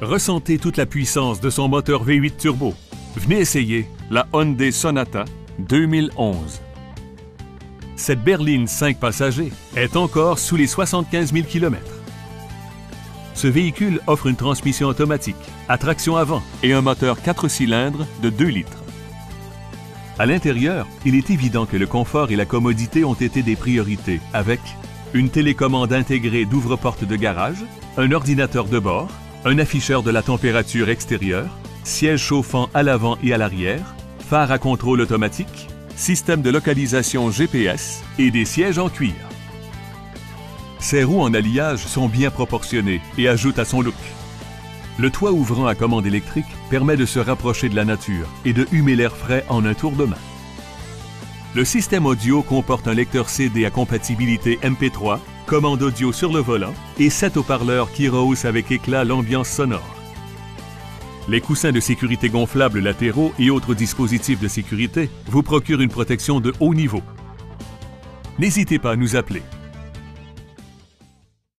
Ressentez toute la puissance de son moteur V8 turbo. Venez essayer la Hyundai Sonata 2011. Cette berline 5 passagers est encore sous les 75 000 km. Ce véhicule offre une transmission automatique, à traction avant et un moteur 4 cylindres de 2 litres. À l'intérieur, il est évident que le confort et la commodité ont été des priorités avec une télécommande intégrée d'ouvre-porte de garage, un ordinateur de bord, un afficheur de la température extérieure, siège chauffant à l'avant et à l'arrière, phare à contrôle automatique, système de localisation GPS et des sièges en cuir. Ses roues en alliage sont bien proportionnées et ajoutent à son look. Le toit ouvrant à commande électrique permet de se rapprocher de la nature et de humer l'air frais en un tour de main. Le système audio comporte un lecteur CD à compatibilité MP3, commande audio sur le volant et 7 haut-parleurs qui rehaussent avec éclat l'ambiance sonore. Les coussins de sécurité gonflables latéraux et autres dispositifs de sécurité vous procurent une protection de haut niveau. N'hésitez pas à nous appeler